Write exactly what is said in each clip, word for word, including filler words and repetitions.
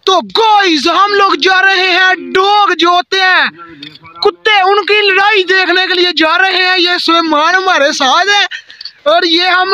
तो गाइस हम लोग जा रहे हैं, डॉग जो होते हैं कुत्ते, उनकी लड़ाई देखने के लिए जा रहे हैं। ये सुलेमान हमारे साथ है और ये हम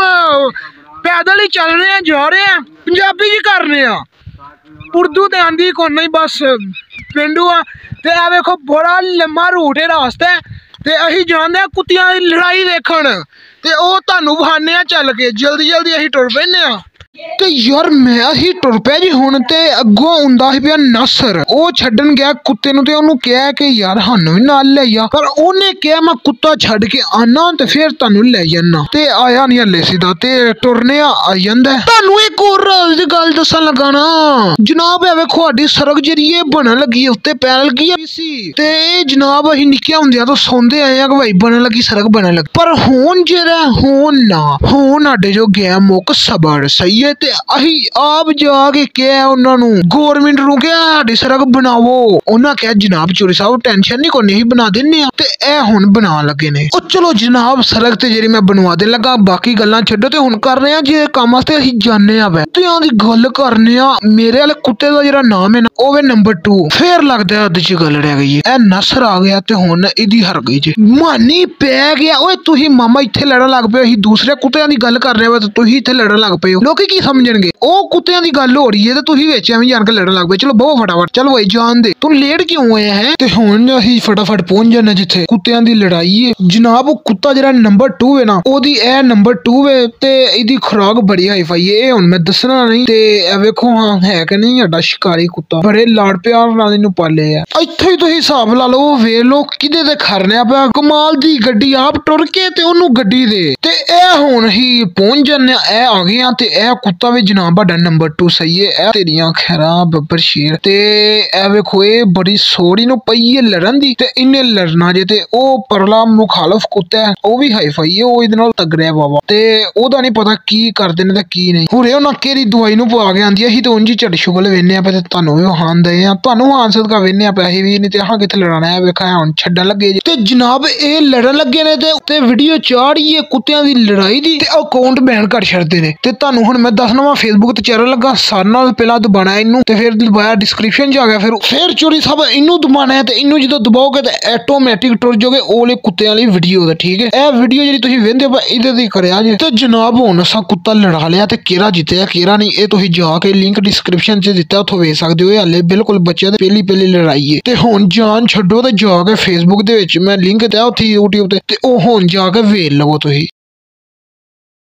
पैदल ही चल रहे हैं, जा रहे हैं, पंजाबी जी कर रहे हैं, उर्दू तो आंदी को नहीं, बस पेंडू हाँ। तो यह देखो बड़ा लंबा रूट है रास्ता है, तो अं जाने कुत्तियां की लड़ाई देखन, तो वह तुहानू विखाने चल के जल्दी जल्दी अं टुर पैने। ते यार मैं अही टुर पे जी हुण, ते अगों आउंदा ही पिया नसर, ओ छड्डन गया कुत्ते नूं, ते ओनू कहा कि यार सानू भी नाल ले जा, पर ओने कहा मैं कुत्ता छड्ड के आना ते फिर तुहानू ले जाना, ते आया नहीं हले सीधा, ते टुरने आई जांदा। तुहानू एक होर राज दी गल दस्सन लगा ना जनाब, ए वेखो साडी सड़क जेहड़ी बनन लगी है, उत्ते पैन लगी है सी, ते जनाब अहीं निक्के हुंदियां तो सौंदे आए हैं कि भाई बनन लगी सड़क बनन लगी, पर हुण जेहड़ा हुण ना हुण साडे जो गया मुक सबर सही है, ते अही आप जाके क्या उन्होंने गवर्नमेंट नूं क्या साडी सड़क बनावो, उन्होंने कहा जनाब चोरी साहब टेंशन नहीं कोई नहीं बना देने, ते ए हुण बना लगे ने। ओ चलो जनाब सड़क ते जेहड़ी मैं बनवा दे लगा, बाकी गल्लां छड्डो ते हुण कर रहे हैं जे काम वास्ते असीं जाने आ कुत्तियां दी गल करने आ। मेरे वाले कुत्ते दा जेहड़ा नाम है ना ओह वे नंबर टू, फिर लगदा है अद्ध च गल रह गई है, ए नसर आ गया ते हुण इहदी हर गई जी मानी पै गया। ओए तुसीं मामा इत्थे लड़न लग पे, असीं दूसरे कुत्तियां दी गल कर रहे हो ते तुसीं इत्थे लड़न लग पे हो, लोकी की समझणगे, ओ कुत्तियां दी गल हो रही है ते तुसीं विच एवें जान के लड़न लग पे। चलो बहुत फटाफट चल भाई जान दे, तू लेट क्यों होया है, ते हुण असीं फटाफट पहुंच जाने जिथे कुत्तियां दी लड़ाई है। जनाब ओ कुत्ता जेहड़ा नंबर टू है ना, ओदी ए नंबर टू है ते इहदी खुराक बड़ी हाई फाई है, हुण मैं दसना नहीं, ते ए वेखो हां है कि नहीं साडा शिकारी कुत्ता, बड़े लाड़ प्यार नाल इहनूं पाले आ। इत्थों ही तुसीं हिसाब ला लो, वेख लो किदे ते खरने पिया, कमाल दी गड्डी आप टुर के ते ओनू गड्डी दे, ते ए हुण ही पहुंच जाने ए आ गए आ, ते ए कुत्ता भी जनाब साडा नंबर टू सही है। ए तेरियां खैरां बब्बर शेर, ते ए वेखो ए बड़ी सोड़ी नूं पई है लड़न दी, ते इन्ने लड़ना जे, ते ओ परला मुखालफ कुत्ता है ओ भी हाई फाई है, ओ इहदे नाल तगड़ा है बाबा, ते ओदा नहीं पता की करदे ने ते की नहीं। हुणे उन्हां केरी दवाई नूं पवा के आंदी, असीं ते उंज ही झट शुगल वेन्ने आ पे, ते तुहानूं भी वहान दे आ, तुहानूं वहान सदका वेन्ने आ पे, असीं भी नहीं ते अहां कित्थे लड़ना है। वेखा हुण छड्डन लगे ते जनाब ए लड़न लगे ने, ते ते वीडियो चाढ़ी है कुत्तियां दी लड़ाई दी, ते अकाउंट बैन कर छड्डदे ने। ते तुहानूं हुण मैं दसना वा फेसबुक ते चैनल लगा, सारे नाल पहला दबाना इनू, ते फिर दबाया डिस्क्रिप्शन च आ गया, फिर फिर चोरी साहब इनू दबाना है, ते इनू जो दबाओगे ते ऑटोमैटिक टुर जाओगे ओले कुत्ते वाली वीडियो दा, ठीक है। ए वीडियो जी तुसीं वेंदे हो इहदे दी करेआ जे। ते जनाब हुण असां कुत्ता लड़ा लिया, ते केरा जित्तेआ केरा नहीं ए तुसीं जाके लिंक डिस्क्रिप्शन च दित्ता, उत्थों वेख सकदे हो। हले बिल्कुल बच्चे ते पहली पहली लड़ाई है, ते हुण जान छड्डो ते जाके फेसबुक दे विच मैं लिंक दित्ता उत्थे यूट्यूब ते, ते ओह हुण जाके वेख लवो तुसीं।